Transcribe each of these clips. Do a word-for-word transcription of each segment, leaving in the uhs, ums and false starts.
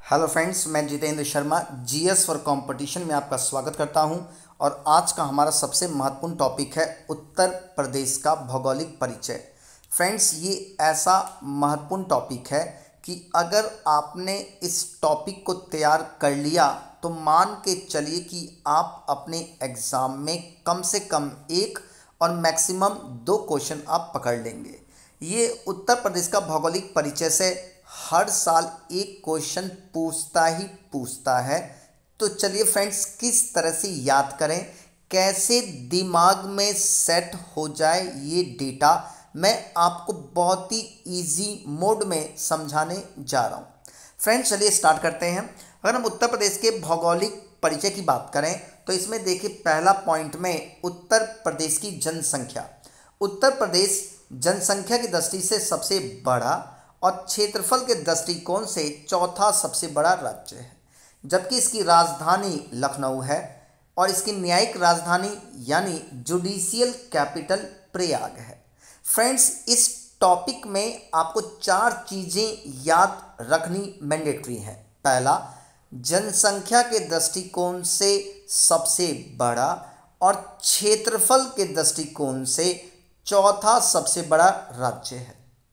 Hello friends, मैं Jitendra Sharma GS for competition में आपका स्वागत करता हूं। और आज का हमारा सबसे महत्वपूर्ण टॉपिक है उत्तर प्रदेश का भौगोलिक परिचय। फ्रेंड्स, ये ऐसा महत्वपूर्ण टॉपिक है कि अगर आपने इस टॉपिक को तैयार कर लिया तो मान के चलिए कि आप अपने एग्ज़ाम में कम से कम एक और मैक्सिमम दो क्वेश्चन आप पकड़ लेंगे। ये उत्तर प्रदेश का भौगोलिक परिचय से हर साल एक क्वेश्चन पूछता ही पूछता है। तो चलिए फ्रेंड्स, किस तरह से याद करें, कैसे दिमाग में सेट हो जाए ये डेटा, मैं आपको बहुत ही इजी मोड में समझाने जा रहा हूँ। फ्रेंड्स, चलिए स्टार्ट करते हैं। अगर हम उत्तर प्रदेश के भौगोलिक परिचय की बात करें तो इसमें देखिए, पहला पॉइंट में उत्तर प्रदेश की जनसंख्या। उत्तर प्रदेश जनसंख्या की दृष्टि से सबसे बड़ा और क्षेत्रफल के दृष्टिकोण से चौथा सबसे बड़ा राज्य है, जबकि इसकी राजधानी लखनऊ है और इसकी न्यायिक राजधानी यानी जुडिशियल कैपिटल प्रयाग है। फ्रेंड्स, इस टॉपिक में आपको चार चीज़ें याद रखनी मैंडेटरी हैं। पहला, जनसंख्या के दृष्टिकोण से सबसे बड़ा और क्षेत्रफल के दृष्टिकोण से चौथा सबसे बड़ा राज्य है।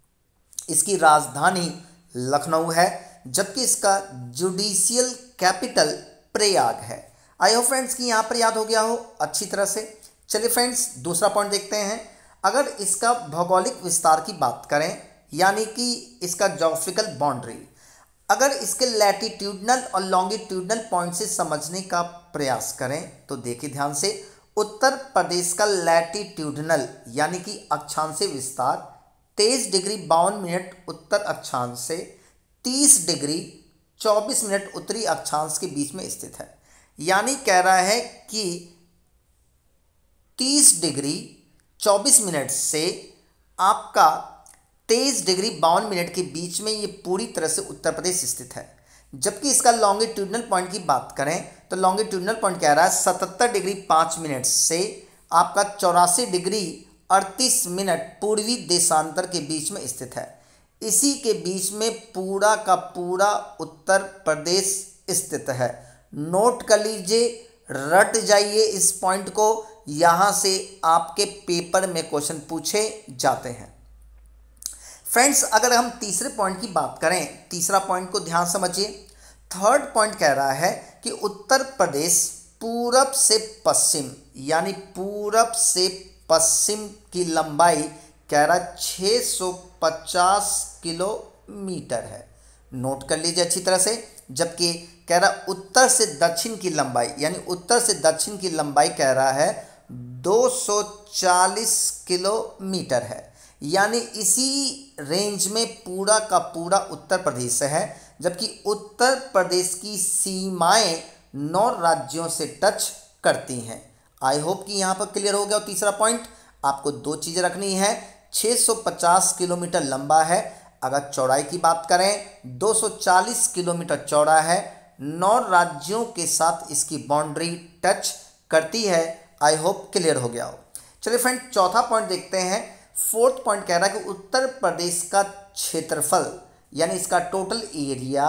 इसकी राजधानी लखनऊ है, जबकि इसका जुडिशियल कैपिटल प्रयाग है। आई होप फ्रेंड्स कि यहाँ पर याद हो गया हो अच्छी तरह से। चलिए फ्रेंड्स, दूसरा पॉइंट देखते हैं। अगर इसका भौगोलिक विस्तार की बात करें, यानी कि इसका ज्योग्राफिकल बाउंड्री, अगर इसके लैटिट्यूडनल और लॉन्गिट्यूडनल पॉइंट से समझने का प्रयास करें तो देखिए ध्यान से, उत्तर प्रदेश का लैटिट्यूडनल यानी कि अक्षांश विस्तार तेईस डिग्री बावन मिनट उत्तर अक्षांश से तीस डिग्री चौबीस मिनट उत्तरी अक्षांश के बीच में स्थित है। यानी कह रहा है कि तीस डिग्री चौबीस मिनट से आपका तेईस डिग्री बावन मिनट के बीच में ये पूरी तरह से उत्तर प्रदेश स्थित है। जबकि इसका लॉन्गिट्यूडनल पॉइंट की बात करें तो लॉन्गिट्यूडनल पॉइंट कह रहा है सतहत्तर डिग्री पाँच मिनट से आपका चौरासी डिग्री अड़तीस मिनट पूर्वी देशांतर के बीच में स्थित है। इसी के बीच में पूरा का पूरा उत्तर प्रदेश स्थित है। नोट कर लीजिए, रट जाइए इस पॉइंट को, यहाँ से आपके पेपर में क्वेश्चन पूछे जाते हैं। फ्रेंड्स, अगर हम तीसरे पॉइंट की बात करें, तीसरा पॉइंट को ध्यान समझिए। थर्ड पॉइंट कह रहा है कि उत्तर प्रदेश पूरब से पश्चिम यानी पूरब से पश्चिम की लंबाई कह रहा है छः सौ पचास किलोमीटर है। नोट कर लीजिए अच्छी तरह से। जबकि कह रहा है उत्तर से दक्षिण की लंबाई यानी उत्तर से दक्षिण की लंबाई कह रहा है दो सौ चालीस किलोमीटर है। यानी इसी रेंज में पूरा का पूरा उत्तर प्रदेश है। जबकि उत्तर प्रदेश की सीमाएं नौ राज्यों से टच करती हैं। आई होप कि यहाँ पर क्लियर हो गया। और तीसरा पॉइंट, आपको दो चीज़ें रखनी है। छः सौ पचास किलोमीटर लंबा है, अगर चौड़ाई की बात करें दो सौ चालीस किलोमीटर चौड़ा है। नौ राज्यों के साथ इसकी बाउंड्री टच करती है। आई होप क्लियर हो गया हो। चलिए फ्रेंड, चौथा पॉइंट देखते हैं। फोर्थ पॉइंट कह रहा है कि उत्तर प्रदेश का क्षेत्रफल यानी इसका टोटल एरिया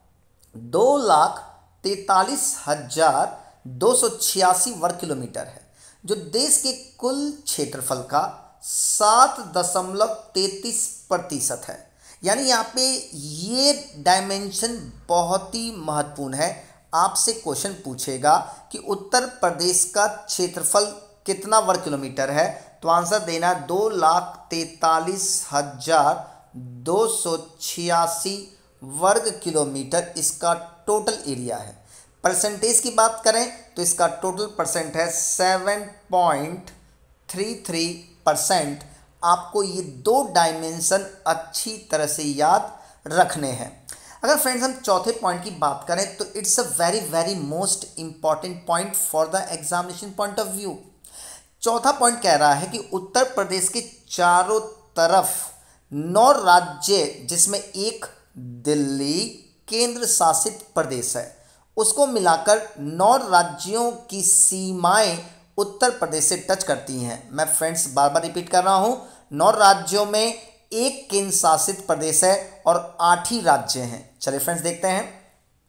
दो लाख तैतालीस हजार दो सौ छियासी वर्ग किलोमीटर है, जो देश के कुल क्षेत्रफल का सात दशमलव तैंतीस प्रतिशत है। यानी यहाँ पे ये डायमेंशन बहुत ही महत्वपूर्ण है। आपसे क्वेश्चन पूछेगा कि उत्तर प्रदेश का क्षेत्रफल कितना वर्ग किलोमीटर है, तो आंसर देना दो लाख तैतालीस हजार दो सौ छियासी वर्ग किलोमीटर इसका टोटल एरिया है। परसेंटेज की बात करें तो इसका टोटल परसेंट है seven point three three percent. आपको ये दो डायमेंशन अच्छी तरह से याद रखने हैं। अगर फ्रेंड्स हम चौथे पॉइंट की बात करें तो it's a very very most important point for the examination point of view. चौथा पॉइंट कह रहा है कि उत्तर प्रदेश के चारों तरफ नौ राज्य, जिसमें एक दिल्ली केंद्र शासित प्रदेश है, उसको मिलाकर नौ राज्यों की सीमाएं उत्तर प्रदेश से टच करती हैं। मैं फ्रेंड्स बार बार रिपीट कर रहा हूं, नौ राज्यों में एक केंद्र शासित प्रदेश है और आठ ही राज्य हैं। चलिए फ्रेंड्स देखते हैं।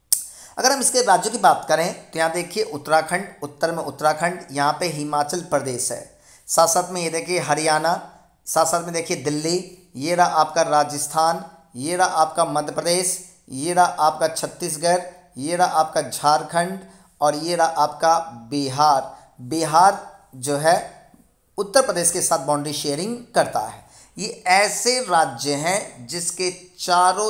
अगर हम इसके राज्यों की बात करें तो यहाँ देखिए उत्तराखंड, उत्तर में उत्तराखंड, यहाँ पे हिमाचल प्रदेश है, साथ साथ में ये देखिए हरियाणा, साथ साथ में देखिए दिल्ली, ये रहा आपका राजस्थान, ये रहा आपका मध्य प्रदेश, ये रहा आपका छत्तीसगढ़, ये रहा आपका झारखंड और ये रहा आपका बिहार। बिहार जो है उत्तर प्रदेश के साथ बाउंड्री शेयरिंग करता है। ये ऐसे राज्य हैं जिसके चारों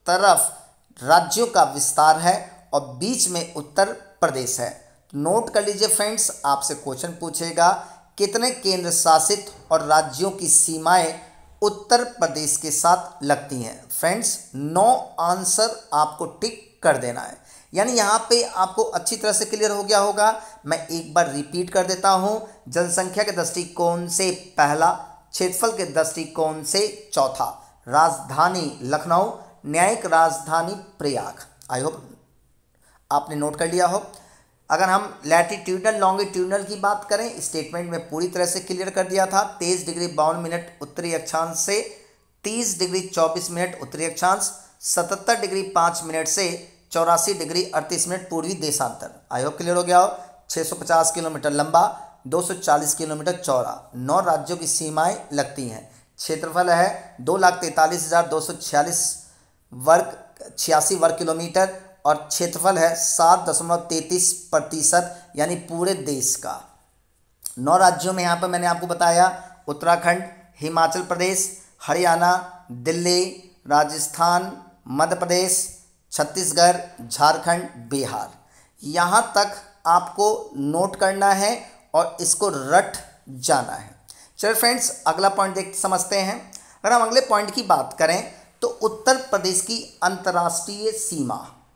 तरफ राज्यों का विस्तार है और बीच में उत्तर प्रदेश है। नोट कर लीजिए फ्रेंड्स, आपसे क्वेश्चन पूछेगा कितने केंद्र शासित और राज्यों की सीमाएं उत्तर प्रदेश के साथ लगती हैं। फ्रेंड्स नौ आंसर आपको टिक कर देना है, यानी यहाँ पे आपको अच्छी तरह से क्लियर हो गया होगा। मैं एक बार रिपीट कर देता हूँ। जनसंख्या के दृष्टिकोण से पहला, क्षेत्रफल के दृष्टिकोण से चौथा, राजधानी लखनऊ, न्यायिक राजधानी प्रयाग। आई होप आपने नोट कर लिया हो। अगर हम लैटिट्यूडनल लॉन्गिट्यूडनल की बात करें, स्टेटमेंट में पूरी तरह से क्लियर कर दिया था। तेईस डिग्री बावन मिनट उत्तरी अक्षांश से तीस डिग्री चौबीस मिनट उत्तरी अक्षांश, सतहत्तर डिग्री पाँच मिनट से चौरासी डिग्री अड़तीस मिनट पूर्वी देशांतर। आई होप क्लियर हो गया हो। छः सौ पचास किलोमीटर लंबा, दो सौ चालीस किलोमीटर चौड़ा, नौ राज्यों की सीमाएं लगती हैं। क्षेत्रफल है दो लाख तैंतालीस हज़ार दो सौ छियालीस वर्ग छियासी वर्ग किलोमीटर और क्षेत्रफल है सात दशमलव तैंतीस प्रतिशत यानी पूरे देश का। नौ राज्यों में यहाँ पर मैंने आपको बताया उत्तराखंड, हिमाचल प्रदेश, हरियाणा, दिल्ली, राजस्थान, मध्य प्रदेश, छत्तीसगढ़, झारखंड, बिहार। यहाँ तक आपको नोट करना है और इसको रट जाना है। चलिए फ्रेंड्स अगला पॉइंट देख समझते हैं। अगर हम अगले पॉइंट की बात करें तो उत्तर प्रदेश की अंतर्राष्ट्रीय सीमा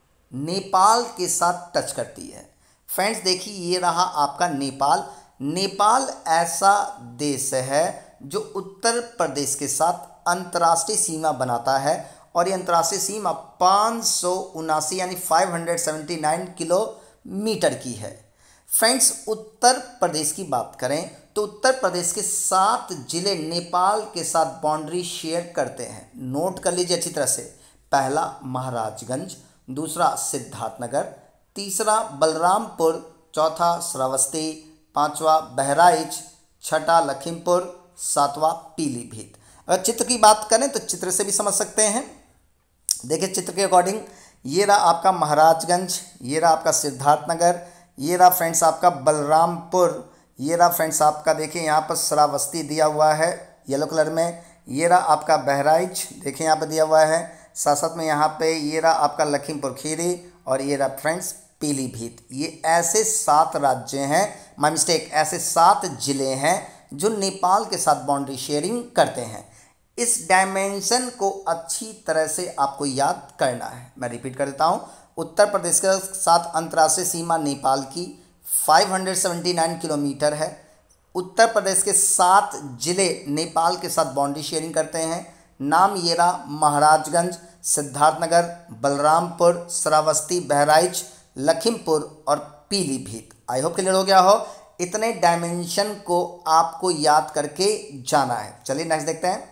नेपाल के साथ टच करती है। फ्रेंड्स देखिए ये रहा आपका नेपाल। नेपाल ऐसा देश है जो उत्तर प्रदेश के साथ अंतर्राष्ट्रीय सीमा बनाता है और ये अंतर्राष्ट्रीय सीमा पाँच सौ उनासी यानी पाँच सौ उन्यासी किलोमीटर की है। फ्रेंड्स उत्तर प्रदेश की बात करें तो उत्तर प्रदेश के सात जिले नेपाल के साथ बाउंड्री शेयर करते हैं। नोट कर लीजिए अच्छी तरह से। पहला महाराजगंज, दूसरा सिद्धार्थनगर, तीसरा बलरामपुर, चौथा श्रावस्ती, पांचवा बहराइच, छठा लखीमपुर, सातवां पीलीभीत। अगर चित्र की बात करें तो चित्र से भी समझ सकते हैं। देखिए चित्र के अकॉर्डिंग ये रहा आपका महाराजगंज, ये रहा आपका सिद्धार्थनगर, ये रहा फ्रेंड्स आपका बलरामपुर, ये रहा फ्रेंड्स आपका देखिए यहाँ पर श्रावस्ती दिया हुआ है येलो कलर में, ये रहा आपका बहराइच देखिए यहाँ पर दिया हुआ है, साथ साथ में यहाँ पे ये रहा आपका लखीमपुर खीरी और ये रहा फ्रेंड्स पीलीभीत। ये ऐसे सात राज्य हैं, माय मिस्टेक, ऐसे सात जिले हैं जो नेपाल के साथ बाउंड्री शेयरिंग करते हैं। इस डायमेंशन को अच्छी तरह से आपको याद करना है। मैं रिपीट कर देता हूँ। उत्तर प्रदेश के साथ अंतर्राष्ट्रीय सीमा नेपाल की पाँच सौ उन्यासी किलोमीटर है। उत्तर प्रदेश के सात जिले नेपाल के साथ बाउंड्री शेयरिंग करते हैं। नाम ये रहा महाराजगंज, सिद्धार्थनगर, बलरामपुर, श्रावस्ती, बहराइच, लखीमपुर और पीलीभीत। आई होप क्लियर हो गया हो। इतने डायमेंशन को आपको याद करके जाना है। चलिए नेक्स्ट देखते हैं।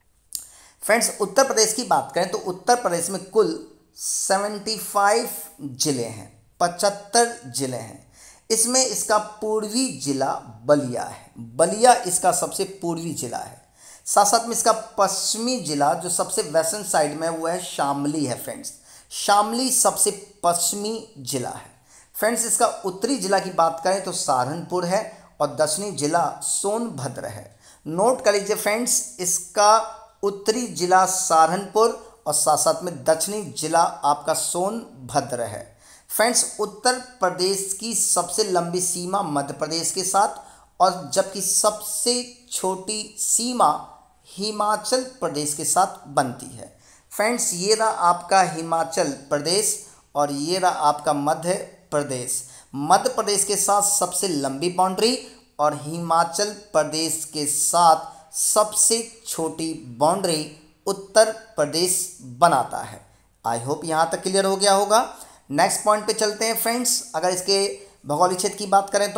फ्रेंड्स उत्तर प्रदेश की बात करें तो उत्तर प्रदेश में कुल पचहत्तर जिले हैं, पचहत्तर जिले हैं। इसमें इसका पूर्वी जिला बलिया है, बलिया इसका सबसे पूर्वी जिला है। साथ साथ में इसका पश्चिमी जिला जो सबसे वेस्टर्न साइड में वो है शामली है। फ्रेंड्स शामली सबसे पश्चिमी जिला है। फ्रेंड्स इसका उत्तरी जिला की बात करें तो सहारनपुर है और दक्षिणी जिला सोनभद्र है। नोट कर लीजिए फ्रेंड्स, इसका उत्तरी जिला सहारनपुर और साथ साथ में दक्षिणी जिला आपका सोनभद्र है। फ्रेंड्स उत्तर प्रदेश की सबसे लंबी सीमा मध्य प्रदेश के साथ और जबकि सबसे छोटी सीमा हिमाचल प्रदेश के साथ बनती है। फ्रेंड्स ये रहा आपका हिमाचल प्रदेश और ये रहा आपका मध्य प्रदेश। मध्य प्रदेश के साथ सबसे लंबी बाउंड्री और हिमाचल प्रदेश के साथ सबसे छोटी बाउंड्री उत्तर प्रदेश बनाता है। आई होप यहाँ तक क्लियर हो गया होगा। नेक्स्ट पॉइंट पे चलते हैं फ्रेंड्स। अगर इसके भौगोलिक क्षेत्र की बात करें तो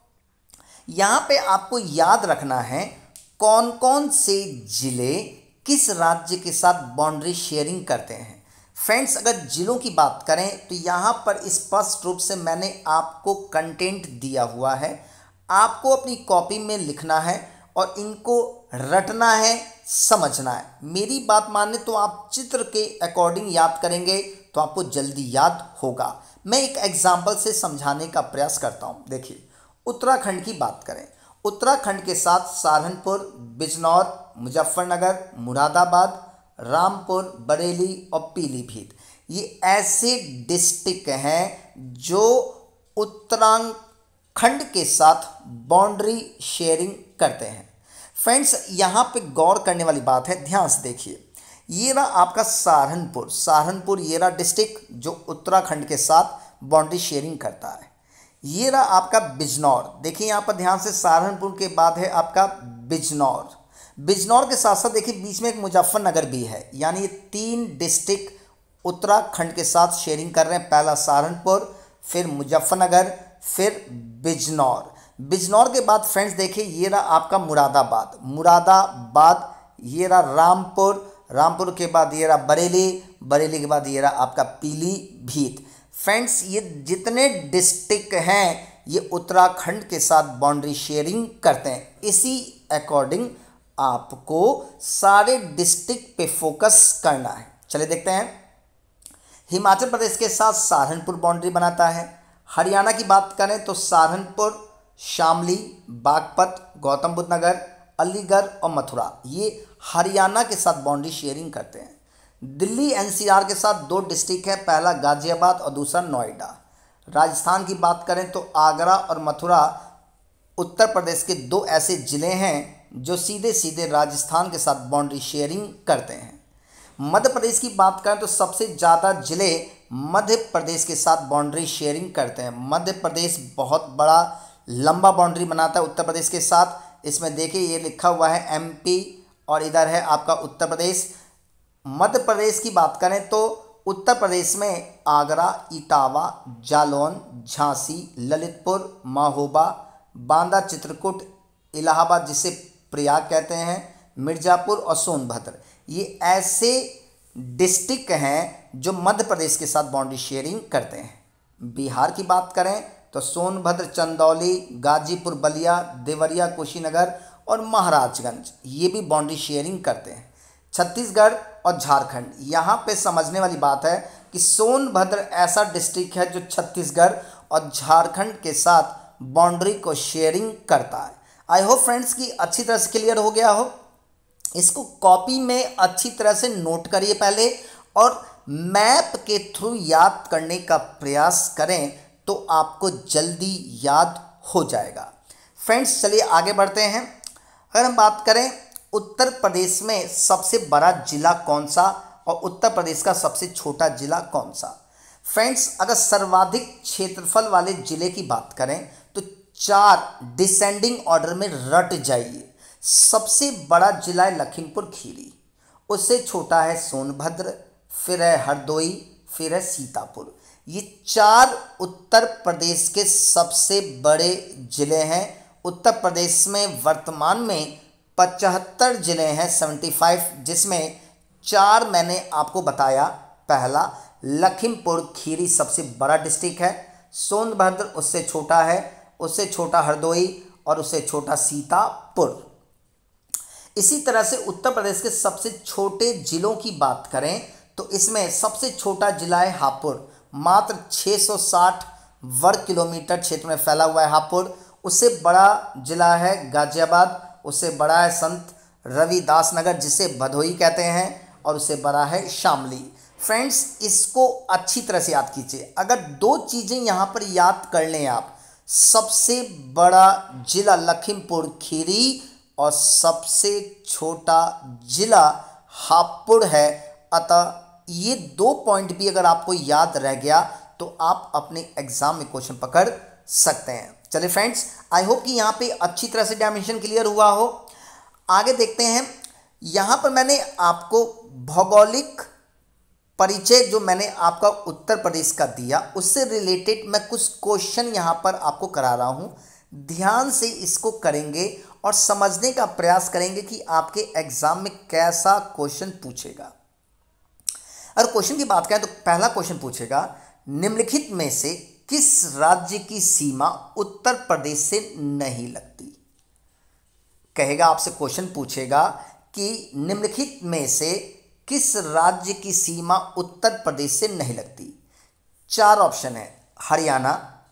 यहाँ पे आपको याद रखना है कौन कौन से जिले किस राज्य के साथ बाउंड्री शेयरिंग करते हैं। फ्रेंड्स अगर जिलों की बात करें तो यहाँ पर स्पष्ट रूप से मैंने आपको कंटेंट दिया हुआ है, आपको अपनी कॉपी में लिखना है और इनको रटना है, समझना है। मेरी बात माने तो आप चित्र के अकॉर्डिंग याद करेंगे तो आपको जल्दी याद होगा। मैं एक एग्जाम्पल से समझाने का प्रयास करता हूँ। देखिए उत्तराखंड की बात करें, उत्तराखंड के साथ सहारनपुर, बिजनौर, मुजफ्फरनगर, मुरादाबाद, रामपुर, बरेली और पीलीभीत, ये ऐसे डिस्ट्रिक्ट हैं जो उत्तराखंड के साथ बाउंड्री शेयरिंग करते हैं। फ्रेंड्स यहाँ पे गौर करने वाली बात है, ध्यान से देखिए। ये रहा आपका सहारनपुर, सहारनपुर ये रहा डिस्ट्रिक्ट जो उत्तराखंड के साथ बाउंड्री शेयरिंग करता है। ये रहा आपका बिजनौर, देखिए यहाँ पर ध्यान से, सहारनपुर के बाद है आपका बिजनौर। बिजनौर के साथ साथ देखिए बीच में एक मुजफ्फरनगर भी है, यानी ये तीन डिस्ट्रिक्ट उत्तराखंड के साथ शेयरिंग कर रहे हैं। पहला सहारनपुर, फिर मुजफ्फरनगर, फिर बिजनौर। बिजनौर के बाद फ्रेंड्स देखिए ये रहा आपका मुरादाबाद, मुरादाबाद ये रहा रामपुर, रामपुर के बाद ये रहा बरेली, बरेली के बाद ये रहा आपका पीलीभीत। फ्रेंड्स ये जितने डिस्ट्रिक्ट हैं ये उत्तराखंड के साथ बाउंड्री शेयरिंग करते हैं। इसी अकॉर्डिंग आपको सारे डिस्ट्रिक्ट पे फोकस करना है। चलिए देखते हैं। हिमाचल प्रदेश के साथ सहारनपुर बाउंड्री बनाता है। हरियाणा की बात करें तो सहारनपुर, शामली, बागपत, गौतम बुद्ध नगर, अलीगढ़ और मथुरा, ये हरियाणा के साथ बाउंड्री शेयरिंग करते हैं। दिल्ली एनसीआर के साथ दो डिस्ट्रिक्ट है, पहला गाजियाबाद और दूसरा नोएडा। राजस्थान की बात करें तो आगरा और मथुरा उत्तर प्रदेश के दो ऐसे ज़िले हैं जो सीधे सीधे राजस्थान के साथ बाउंड्री शेयरिंग करते हैं। मध्य प्रदेश की बात करें तो सबसे ज़्यादा ज़िले मध्य प्रदेश के साथ बाउंड्री शेयरिंग करते हैं। मध्य प्रदेश बहुत बड़ा लंबा बाउंड्री बनाता है उत्तर प्रदेश के साथ। इसमें देखिए ये लिखा हुआ है एमपी और इधर है आपका उत्तर प्रदेश। मध्य प्रदेश की बात करें तो उत्तर प्रदेश में आगरा, इटावा, जालौन, झांसी, ललितपुर, महोबा, बांदा, चित्रकूट, इलाहाबाद जिसे प्रयाग कहते हैं, मिर्ज़ापुर और सोनभद्र, ये ऐसे डिस्ट्रिक्ट हैं जो मध्य प्रदेश के साथ बाउंड्री शेयरिंग करते हैं। बिहार की बात करें तो सोनभद्र, चंदौली, गाजीपुर, बलिया, देवरिया, कुशीनगर और महाराजगंज, ये भी बाउंड्री शेयरिंग करते हैं। छत्तीसगढ़ और झारखंड, यहाँ पे समझने वाली बात है कि सोनभद्र ऐसा डिस्ट्रिक्ट है जो छत्तीसगढ़ और झारखंड के साथ बाउंड्री को शेयरिंग करता है। आई होप फ्रेंड्स कि अच्छी तरह से क्लियर हो गया हो। इसको कॉपी में अच्छी तरह से नोट करिए पहले और मैप के थ्रू याद करने का प्रयास करें तो आपको जल्दी याद हो जाएगा। फ्रेंड्स चलिए आगे बढ़ते हैं। अगर हम बात करें उत्तर प्रदेश में सबसे बड़ा जिला कौन सा और उत्तर प्रदेश का सबसे छोटा जिला कौन सा। फ्रेंड्स अगर सर्वाधिक क्षेत्रफल वाले जिले की बात करें तो चार डिसेंडिंग ऑर्डर में रट जाइए। सबसे बड़ा जिला है लखीमपुर खीरी, उससे छोटा है सोनभद्र, फिर है हरदोई, फिर है सीतापुर। ये चार उत्तर प्रदेश के सबसे बड़े ज़िले हैं। उत्तर प्रदेश में वर्तमान में पचहत्तर ज़िले हैं, पचहत्तर, जिसमें चार मैंने आपको बताया। पहला लखीमपुर खीरी सबसे बड़ा डिस्ट्रिक्ट है, सोनभद्र उससे छोटा है, उससे छोटा हरदोई और उससे छोटा सीतापुर। इसी तरह से उत्तर प्रदेश के सबसे छोटे ज़िलों की बात करें तो इसमें सबसे छोटा जिला है हापुड़, मात्र छह सौ साठ वर्ग किलोमीटर क्षेत्र में फैला हुआ है हापुड़। उससे बड़ा जिला है गाजियाबाद, उससे बड़ा है संत रविदास नगर जिसे भदोही कहते हैं, और उससे बड़ा है शामली। फ्रेंड्स इसको अच्छी तरह से याद कीजिए। अगर दो चीज़ें यहाँ पर याद कर लें आप, सबसे बड़ा जिला लखीमपुर खीरी और सबसे छोटा जिला हापुड़ है। अतः ये दो पॉइंट भी अगर आपको याद रह गया तो आप अपने एग्जाम में क्वेश्चन पकड़ सकते हैं। चलिए फ्रेंड्स आई होप कि यहाँ पे अच्छी तरह से डायमेंशन क्लियर हुआ हो। आगे देखते हैं। यहाँ पर मैंने आपको भौगोलिक परिचय जो मैंने आपका उत्तर प्रदेश का दिया उससे रिलेटेड मैं कुछ क्वेश्चन यहाँ पर आपको करा रहा हूँ। ध्यान से इसको करेंगे और समझने का प्रयास करेंगे कि आपके एग्जाम में कैसा क्वेश्चन पूछेगा। अगर क्वेश्चन की बात करें तो पहला क्वेश्चन पूछेगा निम्नलिखित में से किस राज्य की सीमा उत्तर प्रदेश से नहीं लगती। कहेगा आपसे, क्वेश्चन पूछेगा कि निम्नलिखित में से किस राज्य की सीमा उत्तर प्रदेश से नहीं लगती। चार ऑप्शन है, हरियाणा,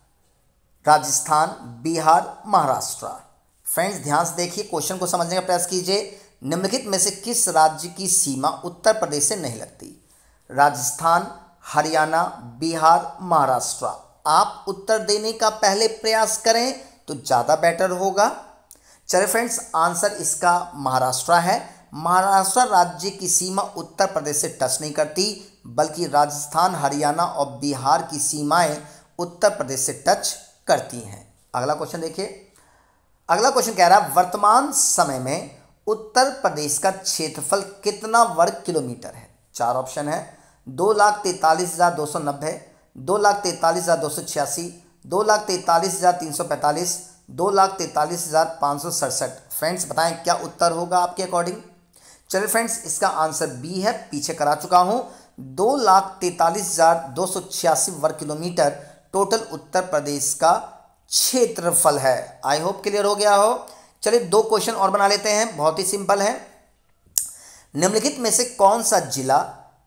राजस्थान, बिहार, महाराष्ट्र। फ्रेंड्स ध्यान से देखिए, क्वेश्चन को समझने का प्रयास कीजिए। निम्नलिखित में से किस राज्य की सीमा उत्तर प्रदेश से नहीं लगती। राजस्थान, हरियाणा, बिहार, महाराष्ट्र। आप उत्तर देने का पहले प्रयास करें तो ज़्यादा बेटर होगा। चलिए फ्रेंड्स, आंसर इसका महाराष्ट्र है। महाराष्ट्र राज्य की सीमा उत्तर प्रदेश से टच नहीं करती, बल्कि राजस्थान, हरियाणा और बिहार की सीमाएं उत्तर प्रदेश से टच करती हैं। अगला क्वेश्चन देखिए। अगला क्वेश्चन कह रहा है वर्तमान समय में उत्तर प्रदेश का क्षेत्रफल कितना वर्ग किलोमीटर है। चार ऑप्शन है, दो लाख तैंतालीस हज़ार दो सौ नब्बे, दो लाख तैंतालीस हज़ार दो सौ छियासी, दो लाख तैंतालीस हज़ार तीन सौ पैंतालीस, दो लाख तैंतालीस हज़ार पाँच सौ सड़सठ। फ्रेंड्स बताएं क्या उत्तर होगा आपके अकॉर्डिंग। चलिए फ्रेंड्स, इसका आंसर बी है, पीछे करा चुका हूं। दो लाख तैंतालीस हज़ार दो सौ छियासी वर्ग किलोमीटर टोटल उत्तर प्रदेश का क्षेत्रफल है। आई होप क्लियर हो गया हो। चलिए दो क्वेश्चन और बना लेते हैं, बहुत ही सिंपल है। निम्नलिखित में से कौन सा जिला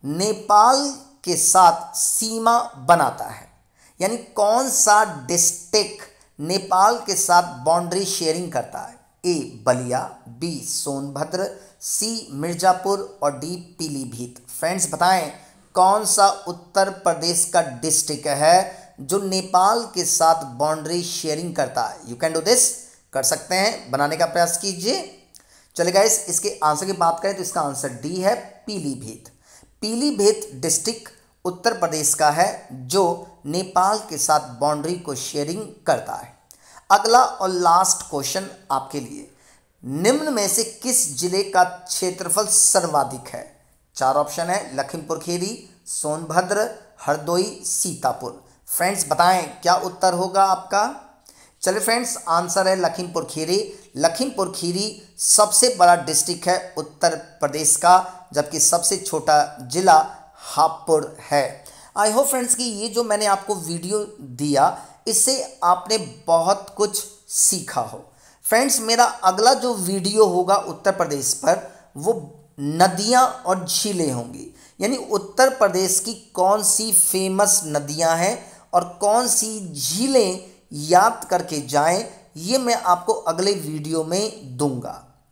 नेपाल के साथ सीमा बनाता है, यानी कौन सा डिस्ट्रिक्ट नेपाल के साथ बाउंड्री शेयरिंग करता है। A Ballia, B Sonbhadra, C Mirzapur और डी पीलीभीत। फ्रेंड्स बताएं कौन सा उत्तर प्रदेश का डिस्ट्रिक्ट है जो नेपाल के साथ बाउंड्री शेयरिंग करता है। यू कैन डू दिस, कर सकते हैं, बनाने का प्रयास कीजिए। चलिए गाइस, इसके आंसर की बात करें तो इसका आंसर डी है, पीलीभीत। पीलीभीत डिस्ट्रिक्ट उत्तर प्रदेश का है जो नेपाल के साथ बाउंड्री को शेयरिंग करता है। अगला और लास्ट क्वेश्चन आपके लिए, निम्न में से किस जिले का क्षेत्रफल सर्वाधिक है। चार ऑप्शन है, लखीमपुर खीरी, सोनभद्र, हरदोई, सीतापुर। फ्रेंड्स बताएं क्या उत्तर होगा आपका। चलिए फ्रेंड्स, आंसर है लखीमपुर खीरी। लखीमपुर खीरी सबसे बड़ा डिस्ट्रिक्ट है उत्तर प्रदेश का, जबकि सबसे छोटा जिला हापुड़ है। आई होप फ्रेंड्स कि ये जो मैंने आपको वीडियो दिया इससे आपने बहुत कुछ सीखा हो। फ्रेंड्स मेरा अगला जो वीडियो होगा उत्तर प्रदेश पर वो नदियां और झीलें होंगी, यानी उत्तर प्रदेश की कौन सी फेमस नदियां हैं और कौन सी झीलें याद करके जाएं, ये मैं आपको अगले वीडियो में दूंगा।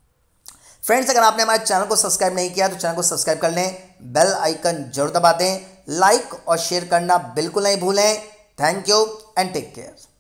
फ्रेंड्स अगर आपने हमारे चैनल को सब्सक्राइब नहीं किया तो चैनल को सब्सक्राइब कर लें, बेल आइकन जरूर दबा दें, लाइक और शेयर करना बिल्कुल नहीं भूलें। Thank you and take care.